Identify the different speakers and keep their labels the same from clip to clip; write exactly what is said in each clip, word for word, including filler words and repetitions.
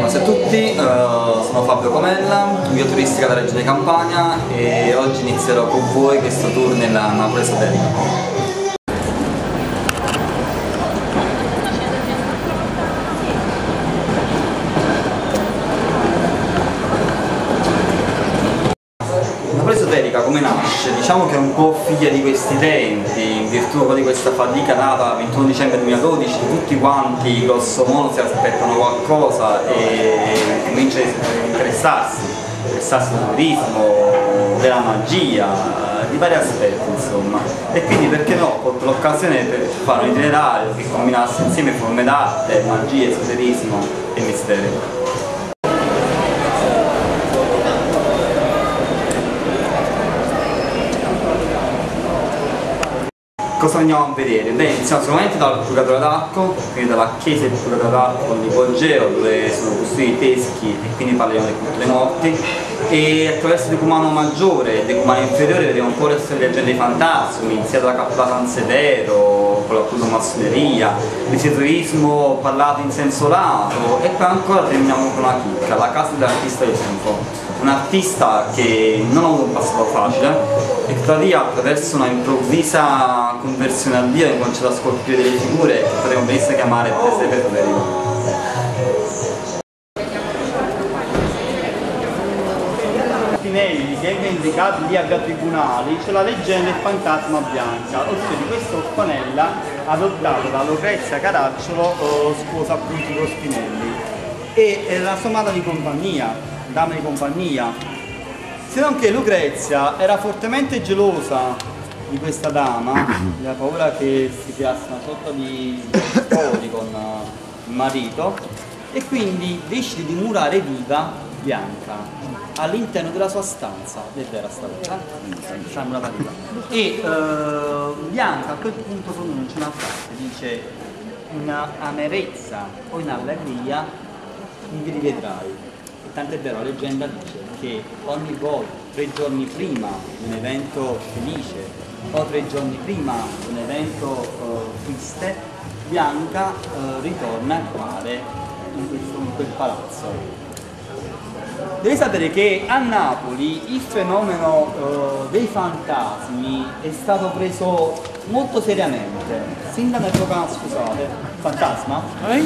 Speaker 1: Buonasera a tutti, uh, sono Fabio Comella, guida turistica della Regione Campania e oggi inizierò con voi questo tour nella Napoli esoterica. Napoli esoterica come nasce? Diciamo che è un po' figlia di questi tempi, in virtù di questa fatica nata il ventuno dicembre duemiladodici, tutti quanti grosso modo si aspettano qualcosa e cominciano a interessarsi, interessarsi del turismo, della magia, di vari aspetti insomma. E quindi perché no, ho colto l'occasione per fare un itinerario che combinasse insieme forme d'arte, magia, esoterismo e misteri. Cosa andiamo a vedere? Beh, iniziamo sicuramente dal Purgatorio d'Arco, quindi dalla chiesa del Purgatorio d'Arco con l'ipogeo, dove sono custoditi i teschi e quindi parliamo delle culture morti, e attraverso il decumano maggiore e il decumano inferiore vediamo un po' le storie leggende dei fantasmi, iniziato da Cappella San Severo, con l'appunto massoneria, l'esoterismo parlato in senso lato, e poi ancora terminiamo con una chicca, la casa dell'artista di Sinfo. Un artista che non ha avuto un passato facile e tuttavia attraverso una improvvisa conversione al Dio ha cominciato a scolpire delle figure che potremmo benissimo chiamare prese per vero.
Speaker 2: Spinelli, che è indicato lì a via Tribunali, c'è la leggenda del fantasma Bianca, ossia di questa orfanella adottata da Lucrezia Caracciolo, sposa appunto di Spinelli, e è la sua madre di compagnia, dama di compagnia, se non che Lucrezia era fortemente gelosa di questa dama, aveva paura che si creasse una sorta di spori con il marito, e quindi decide di murare viva Bianca all'interno della sua stanza, è vera sta cosa, e uh, Bianca a quel punto pronuncia una frase, dice: in amarezza o in allegria mi rivedrai. Tant'è vero, la leggenda dice che ogni volta, tre giorni prima di un evento felice o tre giorni prima di un evento uh, triste, Bianca uh, ritorna a entrare in, in quel palazzo. Devi sapere che a Napoli il fenomeno uh, dei fantasmi è stato preso molto seriamente, sin dall'epoca, scusate, fantasma? Eh?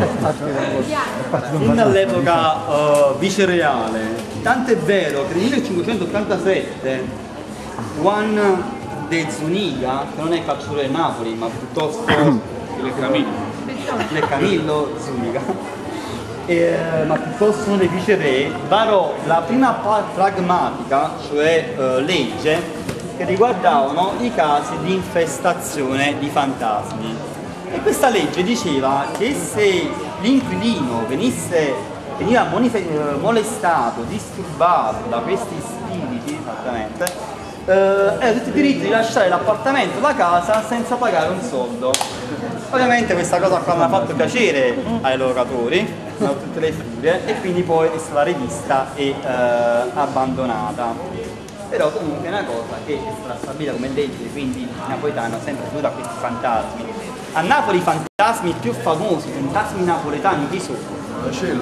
Speaker 2: Sin dall'epoca uh, vicereale, tant'è vero che nel millecinquecentottantasette Juan de Zuniga, che non è calciatore di Napoli ma piuttosto il Camillo, il Camillo Zuniga, Eh, ma piuttosto uno dei viceré, varò la prima pragmatica, cioè eh, legge, che riguardavano i casi di infestazione di fantasmi. E questa legge diceva che se l'inquilino venisse, veniva molestato, disturbato da questi spiriti, esattamente, eh, aveva tutto il diritto di lasciare l'appartamento, la casa, senza pagare un soldo. Ovviamente questa cosa qua mi ha fatto piacere ai locatori, tutte le furie, e quindi poi è stata rivista e eh, abbandonata. Però comunque è una cosa che è stata stabilita come legge, quindi i napoletani hanno sempre tenuto a questi fantasmi. A Napoli i fantasmi più famosi, i fantasmi napoletani, chi sono?
Speaker 3: Monacello.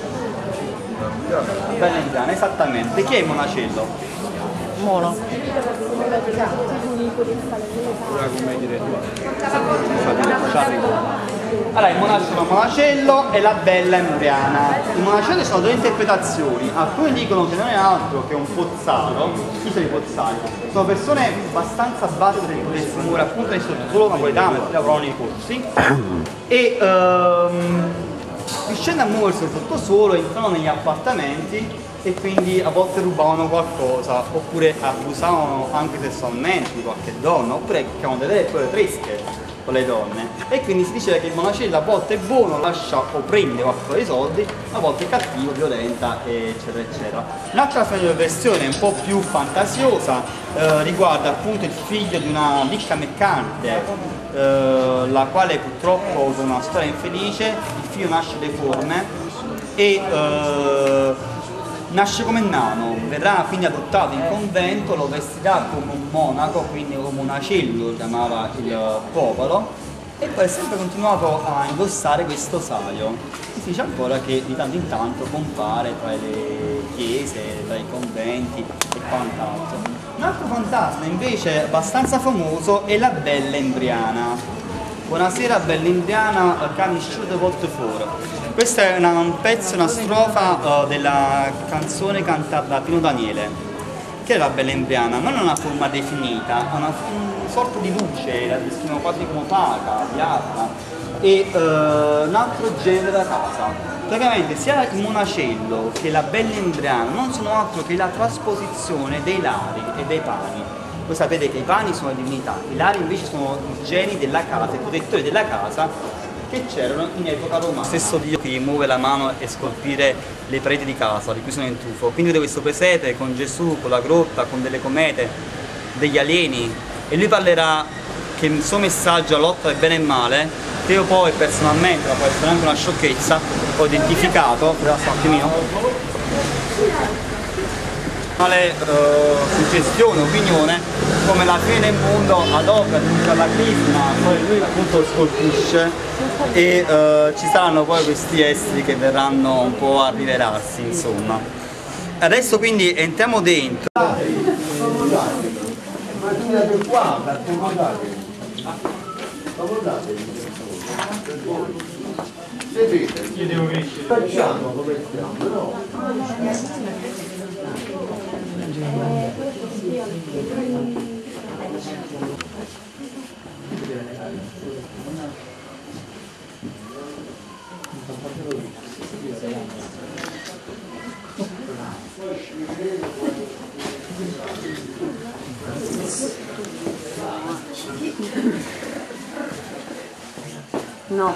Speaker 2: Bella indiana, esattamente. Chi è il Monacello?
Speaker 4: Mono.
Speaker 3: Ora come dire
Speaker 2: Allora, il Monacello, Monacello e la Bella Embriana. I Monacelli sono due interpretazioni, alcuni dicono che non è altro che un pozzaro, chi sono i pozzari? Sono persone abbastanza basse per potersi muovere appunto nel sottosuolo napoletano, perché lavorano nei corsi, e ehm, riuscendo a muoversi nel sottosuolo entrano negli appartamenti e quindi a volte rubavano qualcosa, oppure abusavano anche sessualmente di qualche donna, oppure chiamano delle vere e proprie tresche con le donne, e quindi si diceva che il Monacello a volte è buono, lascia o prende qualcosa dei soldi, a volte è cattivo, violenta, eccetera eccetera. Un'altra versione un po' più fantasiosa eh, riguarda appunto il figlio di una ricca mercante, eh, la quale purtroppo ha avuto una storia infelice, il figlio nasce deforme e eh, nasce come nano, verrà quindi adottato in convento, lo vestirà come un monaco, quindi come un Monacello lo chiamava il popolo, e poi ha sempre continuato a indossare questo saio. si dice ancora che di tanto in tanto compare tra le chiese, tra i conventi e quant'altro. Un altro fantasma invece abbastanza famoso è la Bella Embriana. Buonasera Bella Embriana, cani sciute volte fuori. Questa è una, un pezzo, una strofa uh, della canzone cantata da Pino Daniele, che è la Bella Embriana, ma non ha una forma definita, ha una, una sorta di luce, la descrivono quasi come opaca, diafana, e uh, un altro genere da casa. Praticamente sia il monacello che la Bella Embriana non sono altro che la trasposizione dei lari e dei pani. Voi sapete che i pani sono divinità, i lari invece sono i geni della casa, i protettori della casa che c'erano in epoca romana. Stesso Dio che muove la mano e scolpire le pareti di casa, di cui sono in tufo. Quindi vedete questo presepe con Gesù, con la grotta, con delle comete, degli alieni, e lui parlerà che il suo messaggio a lotta del bene e male, che io poi personalmente, ma può essere anche una sciocchezza, ho identificato, per un attimino, male uh, suggestione, opinione, come la fine del mondo ad opera di un cataclisma, poi lui appunto scolpisce e uh, ci saranno poi questi esseri che verranno un po' a rivelarsi, insomma. Adesso quindi entriamo dentro.
Speaker 3: Io devo crescere.
Speaker 4: Facciamo come stiamo, no?
Speaker 5: No.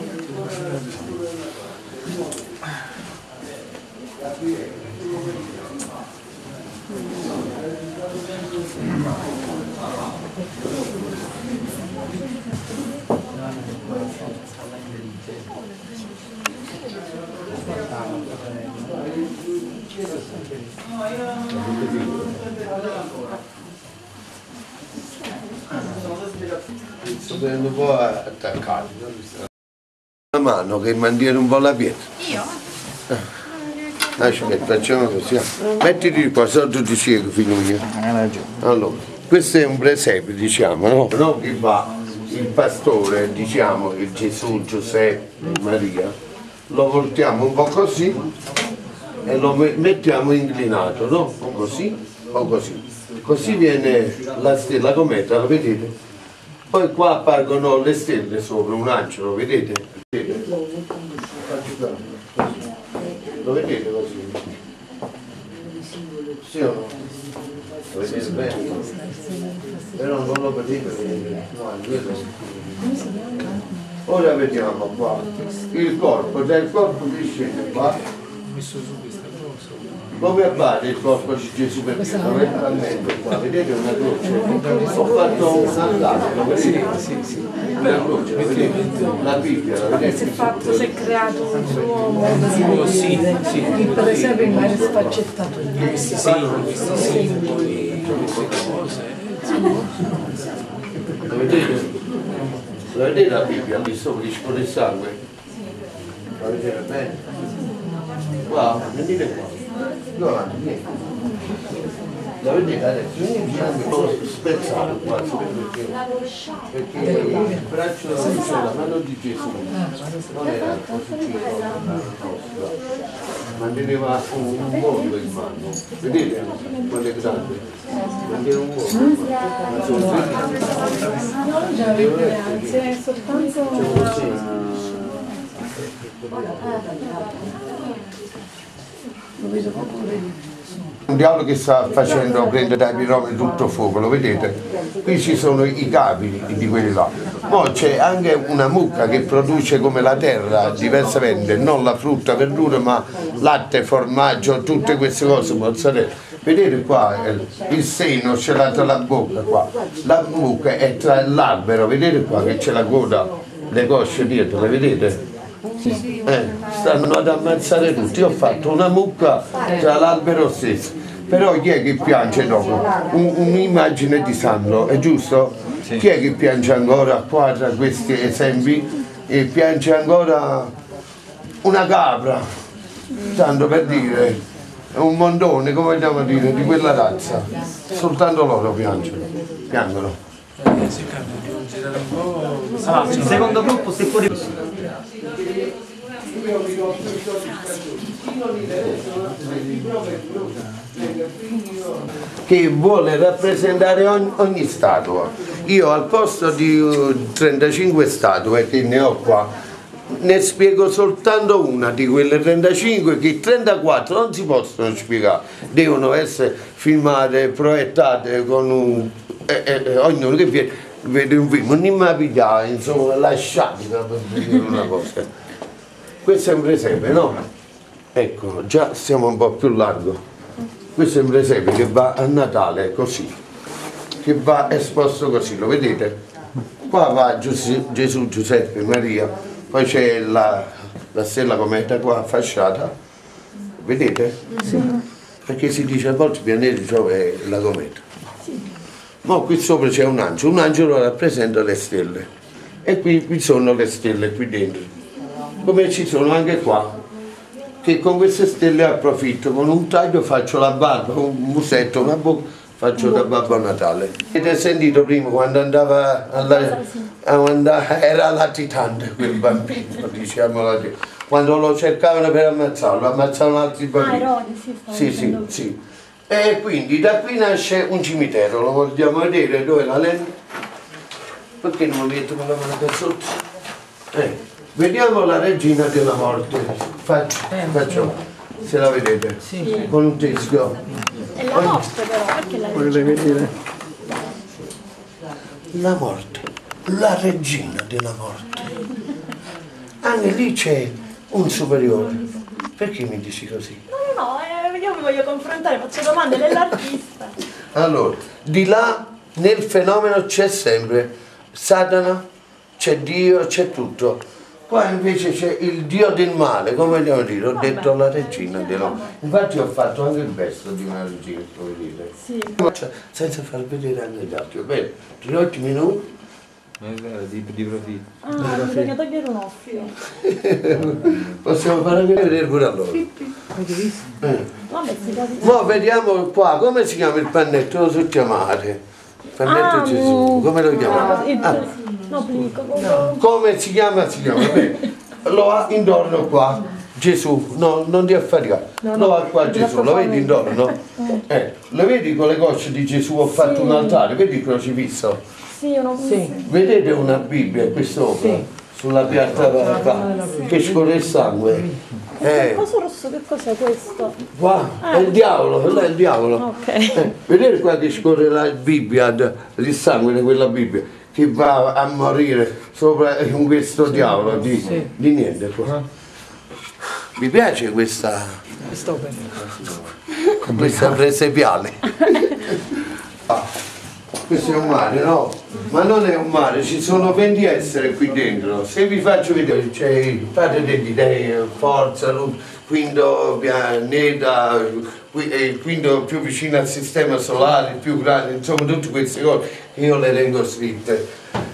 Speaker 4: Sto vedendo un po' attaccato. La mano che mantiene un po' la pietra.
Speaker 5: Io?
Speaker 4: Aspetta, facciamo così. Mettiti qua sotto di cieco, figlio mio.
Speaker 3: Hai ragione.
Speaker 4: Allora, questo è un presepe, diciamo, no? No, che va il pastore, diciamo, il Gesù, Giuseppe, Maria, lo voltiamo un po' così e lo mettiamo inclinato, no? O così o così. Così viene la stella cometa, lo vedete? Poi qua appargono le stelle sopra, un angelo, vedete? Vedete? Lo vedete così? Sì o no? Lo vedete bene? Però non lo vedete bene. No, è quello. Ora vediamo qua il corpo, dal corpo che scende qua. Come appare il corpo di Gesù per Cristo? Letteralmente qua, vedete una croce? Ho fatto un sandato, lo vedete? Sì, sì. Una croce, lo vedete? La Bibbia, la vedete?
Speaker 5: Si è fatto, si è creato un uomo,
Speaker 3: Sì, sì.
Speaker 5: per esempio il mare sfaccettato.
Speaker 3: Questi segni, questi simboli, queste cose.
Speaker 4: Lo vedete? Lo vedete la Bibbia lì sopra, gli scuole di sangue? Lo vedete bene? Qua, venite qua. No, niente. Lo vedete adesso? Un po' spezzato quasi perché, perché il braccio della mano di Gesù non era così piccolo, ma teneva un, un mondo in mano. Vedete? Quello è grande. Vedete un mondo. Ma sono
Speaker 5: Grazie, è soltanto...
Speaker 4: Un diavolo che sta facendo prendere dai piromani tutto il fuoco, lo vedete? Qui ci sono i capi di quelli là. Poi c'è anche una mucca che produce come la terra diversamente, non la frutta, verdura, ma latte, formaggio, tutte queste cose, mozzarella. Vedete qua il seno ce l'ha tra la bocca qua, la mucca è tra l'albero, vedete qua che c'è la coda, le cosce dietro, le vedete? Eh, stanno ad ammazzare tutti. Io ho fatto una mucca tra l'albero stesso, però chi è che piange dopo? Un, un'immagine di santo, è giusto? Sì. Chi è che piange ancora qua tra questi esempi? E piange ancora una capra, tanto per dire, un montone, come vogliamo dire, di quella razza. Soltanto loro piangono. piangono.
Speaker 2: Allora, il secondo gruppo se fuori.
Speaker 4: Che vuole rappresentare ogni, ogni statua. Io al posto di uh, trentacinque statue che ne ho qua, ne spiego soltanto una di quelle trentacinque, che trentaquattro non si possono spiegare, devono essere filmate, proiettate con un... Eh, eh, ognuno che viene, vede un film, non mi pigliare, insomma, lasciati per dire una cosa. Questo è un presepe, no? Ecco, già siamo un po' più largo. Questo è un presepe che va a Natale così, che va esposto così, lo vedete? Qua va Gesù, Gesù Giuseppe, Maria, poi c'è la, la stella cometa qua fasciata, vedete? Sì. Perché si dice a volte il pianeta Giove è la cometa. Sì. Ma qui sopra c'è un angelo, un angelo rappresenta le stelle e qui, qui sono le stelle qui dentro, come ci sono anche qua. Che con queste stelle approfitto, con un taglio faccio la barba, un musetto, una bocca, faccio da Babbo Natale. Avete sentito prima quando andava alla, andava, era latitante quel bambino, diciamo, quando lo cercavano per ammazzarlo, ammazzavano altri bambini.
Speaker 5: Ah, Erode, sì,
Speaker 4: sì, sì, sì. E quindi da qui nasce un cimitero, lo vogliamo vedere dove la lente? Perché non mi metto con la mano da sotto? Eh. Vediamo la regina della morte, faccio, faccio se la vedete, sì. Con un teschio.
Speaker 5: È la morte però, perché la regina?
Speaker 4: La morte, la regina della morte. Anche lì c'è un superiore. Perché mi dici così?
Speaker 5: No, no, no, eh, io mi voglio confrontare, faccio domande dell'artista.
Speaker 4: Allora, di là nel fenomeno c'è sempre Satana, c'è Dio, c'è tutto. Qua invece c'è il dio del male, come vogliamo dire, ho Vabbè, detto la regina della... Infatti ho fatto anche il vesto di una regina, come dire. Sì. Cioè, senza far vedere anche gli altri, bene, tre ottimi minuti.
Speaker 1: Ma è vero, di, di profitto.
Speaker 5: Ah, bisogna togliere un occhio.
Speaker 4: Possiamo fare anche vedere pure a loro.
Speaker 5: Avete visto? Eh. Vabbè, si capisce.
Speaker 4: Ma vediamo qua, come si chiama il pannetto? Lo so chiamare. Il pannetto ah, Gesù, come lo chiamate?
Speaker 5: Ah, ah. No, no.
Speaker 4: Come si chiama? Si chiama, bene. Lo ha intorno qua, Gesù, no, non ti affaricare, no, no, lo ha qua Gesù, lo vedi intorno? Eh, lo vedi con le cosce di Gesù, ho fatto sì. Un altare, vedi il crocifisso?
Speaker 5: Sì, io non sì.
Speaker 4: Vedete una Bibbia qui sopra, sì. Sulla pianta qua, che scorre il sangue.
Speaker 5: Eh. Il coso rosso che cos'è questo?
Speaker 4: Qua, ah. È il diavolo, quello è il diavolo. Okay. Eh, vedete qua che scorre la Bibbia, il sangue di quella Bibbia. Che va a morire sopra con questo sì, diavolo di, sì. Di niente qua. Mi piace questa questa presepiale. Ah, questo è un mare, no? Ma non è un mare, ci sono venti esseri qui dentro. Se vi faccio vedere, c'è il padre degli dei, forza, il quinto pianeta, il quinto più vicino al sistema solare, il più grande, insomma tutte queste cose che io le tengo scritte.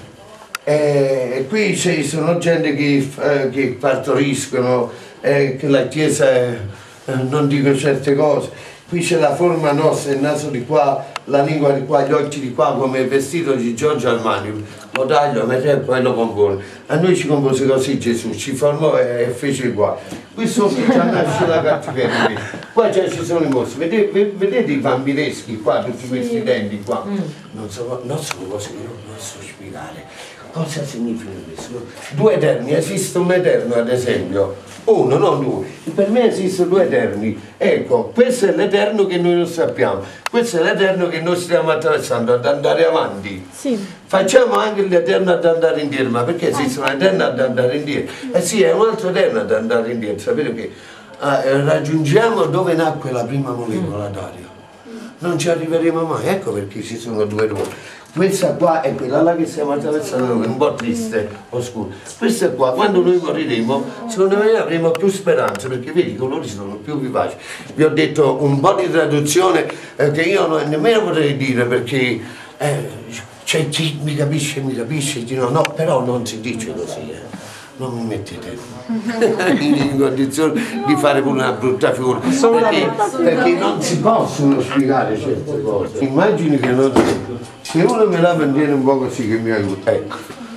Speaker 4: E qui ci sono gente che, eh, che partoriscono, eh, che la Chiesa eh, non dico certe cose. Qui c'è la forma nostra, il naso di qua, la lingua di qua, gli occhi di qua, come il vestito di Giorgio Armani. Lo taglio, metto e poi lo compone. A noi ci compose così Gesù, ci formò e fece qua. Qui sotto già nasce la cattiveria. Qua già ci sono i mostri. Vedete, vedete i vampireschi qua, tutti questi denti qua? Non so, non so cose che non posso spiegare. Cosa significa questo? Due eterni, esiste un eterno ad esempio, uno, non due, per me esistono due eterni, ecco, questo è l'eterno che noi non sappiamo, questo è l'eterno che noi stiamo attraversando, ad andare avanti. Sì. Facciamo anche l'eterno ad andare indietro, ma perché esiste un eterno ad andare indietro? Eh sì, è un altro eterno ad andare indietro, sapete che eh, raggiungiamo dove nacque la prima molecola d'aria, non ci arriveremo mai, ecco perché ci sono due ruoli. Questa qua è quella là che stiamo attraversando noi, un po' triste, oscura. Questa qua, quando noi moriremo, secondo me avremo più speranza, perché vedi, i colori sono più vivaci. Vi ho detto un po' di traduzione eh, che io non, nemmeno potrei dire, perché eh, c'è chi mi capisce, mi capisce, chi no, no, però non si dice così. Eh. non mi mettete in condizione di fare una brutta figura, perché, perché non si possono spiegare certe cose. Immagini che non se uno me la mantiene un po' così che mi aiuta, ecco.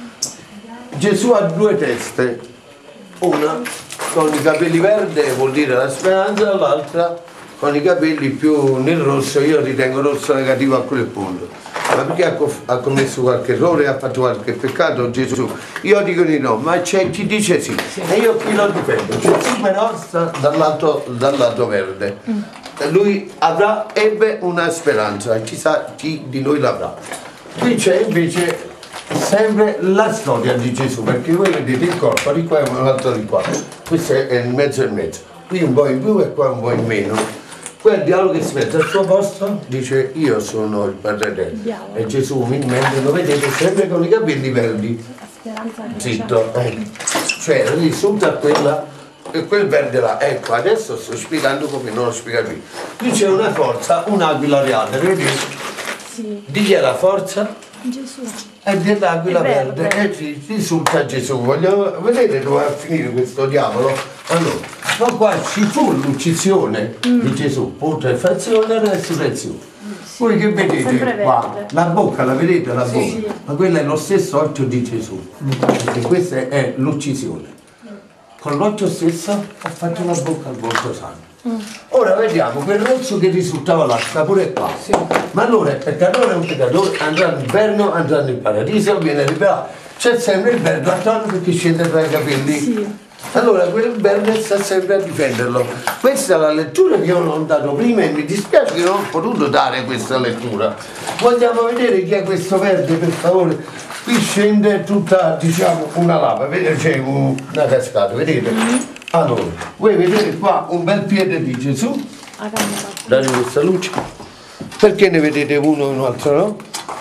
Speaker 4: Gesù ha due teste, una con i capelli verdi vuol dire la speranza, l'altra con i capelli più nel rosso, io ritengo rosso negativo a quel punto. Ma perché ha, ha commesso qualche errore, ha fatto qualche peccato Gesù? Io dico di no, ma c'è chi dice sì. E io chi lo difendo? Gesù però sta dal lato, dal lato verde. Lui avrà, ebbe una speranza, chissà chi di noi l'avrà. Qui c'è invece sempre la storia di Gesù, perché voi vedete il corpo di qua e un altro di qua. Questo è il mezzo e mezzo. Qui un po' in più e qua un po' in meno. Quel diavolo che si mette al suo posto dice io sono il Padre Eterno e Gesù umilmente lo vedete sempre con i capelli verdi, zitto, eh. Cioè risulta quella e quel verde là, ecco adesso sto spiegando come non lo spiega qui. Qui c'è una forza, un'aquila reale, vedete? Sì. Di chi è la forza?
Speaker 5: Gesù.
Speaker 4: E dell'aquila verde, e ci risulta Gesù. Vogliamo vedere dove va a finire questo diavolo? Allora, ma qua ci fu l'uccisione mm. di Gesù, putrefazione e resurrezione. Sì. Voi che vedete qua, la bocca, la vedete la bocca? Sì. Ma quello è lo stesso occhio di Gesù, perché questa è l'uccisione. Con l'occhio stesso ho fatto la bocca al volto santo. Mm. Ora vediamo quel rosso che risultava là, sta pure qua. Sì. Ma allora il peccatore è un peccatore, andrà all'inferno, andrà nel paradiso, viene liberato. C'è sempre il verde attorno perché scende tra i capelli. Sì. Allora quel verde sta sempre a difenderlo. Questa è la lettura che io non ho dato prima e mi dispiace che non ho potuto dare questa lettura. Vogliamo vedere chi è questo verde, per favore? Qui scende tutta, diciamo, una lava, vedete c'è un, una cascata, vedete? Allora, voi vedete qua un bel piede di Gesù, date questa luce, perché ne vedete uno e un altro no?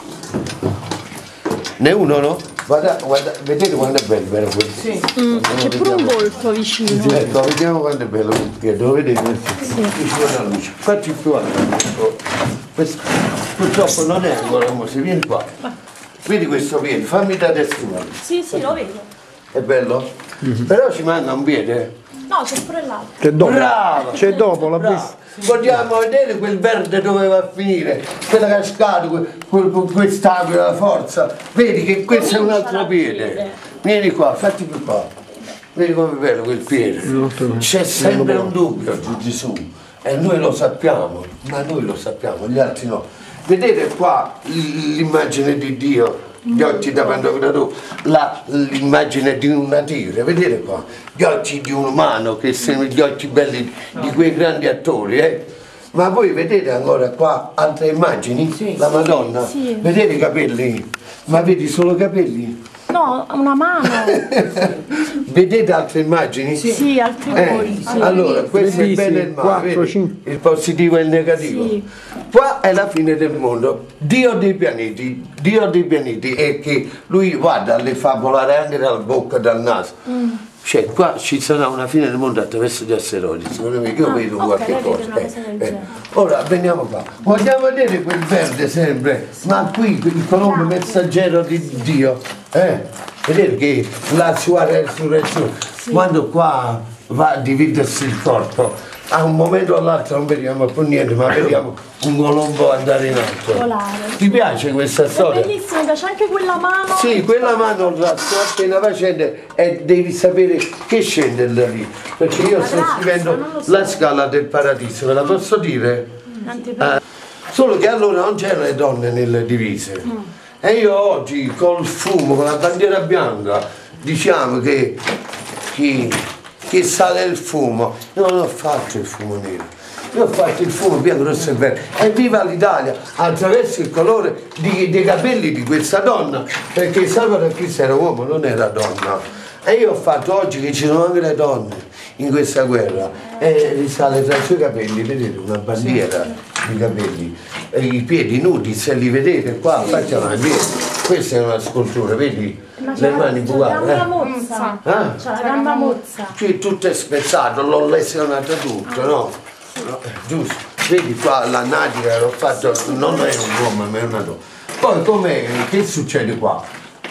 Speaker 4: Ne uno no? Guarda, guarda, vedete quanto è bello, bello questo?
Speaker 5: Sì. Mm, c'è pure un volto vicino.
Speaker 4: Sì, ecco, vediamo quanto è bello quel piede, lo vedete? Sì. Vicino alla luce. Facci più alto. Questo purtroppo non è ancora se vieni qua. Vedi questo piede, fammi da destra.
Speaker 5: Sì, sì, lo vedo.
Speaker 4: È bello? Mm-hmm. Però ci manca un piede.
Speaker 5: No, c'è pure l'altro.
Speaker 6: C'è dopo.
Speaker 4: Bravo!
Speaker 6: C'è dopo, l'ha visto.
Speaker 4: Vogliamo vedere quel verde dove va a finire, quella cascata, quel, quel, quest'aquila, la forza. Vedi che questo è un altro piede. Vieni qua, fatti più qua. Vedi com'è bello quel piede. C'è sempre un dubbio di Gesù e noi lo sappiamo, ma noi lo sappiamo, gli altri no. Vedete qua l'immagine di Dio, gli occhi da Pantocrator, l'immagine di una tigre, vedete qua, gli occhi di un umano che sono gli occhi belli di quei grandi attori, eh? Ma voi vedete ancora qua altre immagini? Sì, la Madonna, sì. Vedete i capelli? Ma vedi solo i capelli?
Speaker 5: No, una mano.
Speaker 4: Vedete altre immagini?
Speaker 5: Sì, sì altri
Speaker 4: eh,
Speaker 5: voi. Sì.
Speaker 4: Allora, questo è il bene e il male, il positivo e il negativo. Sì. Qua è la fine del mondo. Dio dei pianeti, Dio dei pianeti è che lui guarda, le fa volare anche dalla bocca, dal naso. Mm. Cioè qua ci sarà una fine del mondo attraverso gli asteroidi, secondo me io ah, vedo okay, qualche cosa. Eh, eh. Ora veniamo qua, vogliamo vedere quel verde sempre, ma qui il colombo messaggero di Dio, eh? Vedete che la sua resurrezione, sì. Quando qua va a dividersi il corpo, a un momento o all'altro non vediamo più niente, ma vediamo un colombo andare in alto.
Speaker 5: Volare.
Speaker 4: Ti piace questa storia?
Speaker 5: È bellissima, mi piace anche quella mano.
Speaker 4: Sì, quella mano la sto appena facendo e devi sapere che scende da lì. Perché io la sto grazia, scrivendo so. La scala del paradiso, ve la posso dire?
Speaker 5: Mm.
Speaker 4: Eh, solo che allora non c'erano le donne nelle divise. Mm. E io oggi col fumo, con la bandiera bianca, diciamo che chi, chi sale il fumo, io non ho fatto il fumo nero, io ho fatto il fumo bianco, rosso e verde. E viva l'Italia attraverso il colore di, dei capelli di questa donna, perché Salvatore Cristo era uomo, non era donna. E io ho fatto oggi che ci sono anche le donne in questa guerra e risale tra i suoi capelli, vedete una bandiera di capelli, e i piedi nudi, se li vedete qua, sì, facciamo la piedi. Questa è una scultura, vedi? Ma le mani bucate.
Speaker 5: C'è la gamba mozza.
Speaker 4: Ah?
Speaker 5: C'è la gamba mozza.
Speaker 4: Qui tutto è spezzato, l'ho lesionato tutto, ah, no? No, giusto, vedi qua la natica l'ho fatto, non è un uomo ma è una donna. Poi com'è, che succede qua?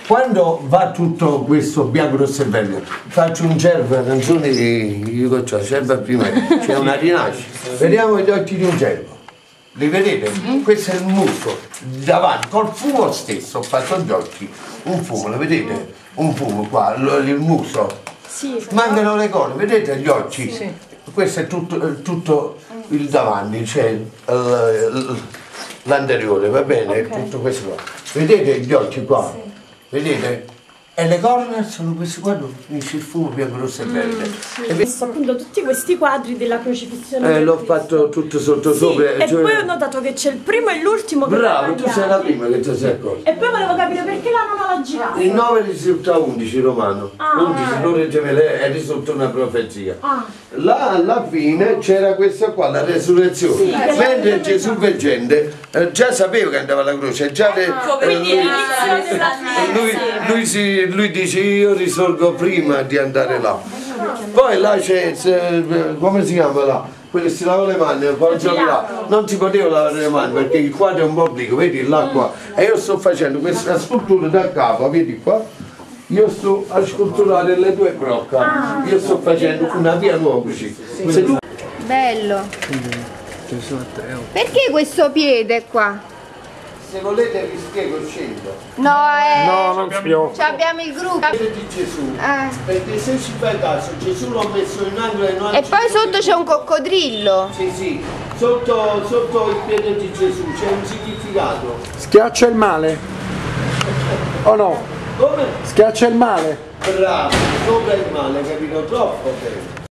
Speaker 4: Quando va tutto questo bianco rosso e verde, faccio un cervo, una canzone di dico ciò, cervo prima, c'è una rinascita. Vediamo gli occhi di un cervo. Li vedete? Questo è il muso, davanti, col fumo stesso, ho fatto gli occhi, un fumo, lo vedete? Un fumo qua, il muso.
Speaker 5: Sì.
Speaker 4: Mancano le cose, vedete gli occhi? Sì. Questo è tutto, tutto il davanti, cioè l'anteriore, va bene? Okay. Tutto questo qua. Vedete gli occhi qua? Sì. Vedete? E le corna sono questi qua, finisce il fumo bianco rosso e verde.
Speaker 5: Mm, sì. E appunto tutti questi quadri della crocifissione.
Speaker 4: Eh, l'ho fatto tutto sotto sì, sopra.
Speaker 5: E
Speaker 4: cioè...
Speaker 5: poi ho notato che c'è il primo e l'ultimo che
Speaker 4: bravo, tu sei la prima che ti sei accorta.
Speaker 5: E poi volevo capire perché la nonna l'ha girato.
Speaker 4: Il nove risulta undici romano.
Speaker 5: Ah,
Speaker 4: undici non reggevele e risulta una profezia.
Speaker 5: Ah.
Speaker 4: Là alla fine c'era questa qua, la resurrezione. Sì, mentre Gesù veggente eh, già sapeva che andava alla croce, già de,
Speaker 5: ecco,
Speaker 4: eh,
Speaker 5: quindi
Speaker 4: lui,
Speaker 5: l'inizio della
Speaker 4: lui, lui, si, lui dice io risorgo prima di andare là. Poi là c'è, come si chiama là? Quelli si lavano le mani, là. Non si poteva lavare le mani perché il quadro è un po' obliquo, vedi l'acqua. E io sto facendo questa scultura da capo, vedi qua? Io sto a sculturare le due brocca, io sto facendo una via nuova così.
Speaker 6: Bello. Perché questo piede qua?
Speaker 4: Se volete vi spiego il centro.
Speaker 6: No, eh.
Speaker 3: No, non spiego.
Speaker 6: Abbiamo il gruppo.
Speaker 4: Il piede di Gesù.
Speaker 6: Eh.
Speaker 4: Perché se ci fai caso, Gesù l'ho messo in angolo e non
Speaker 6: E poi sotto c'è un coccodrillo.
Speaker 4: Sì, sì. Sotto, sotto il piede di Gesù c'è un significato.
Speaker 3: Schiaccia il male. O no?
Speaker 4: Come?
Speaker 3: Schiaccia il male.
Speaker 4: Bravo, sopra il male, capito? Troppo bene.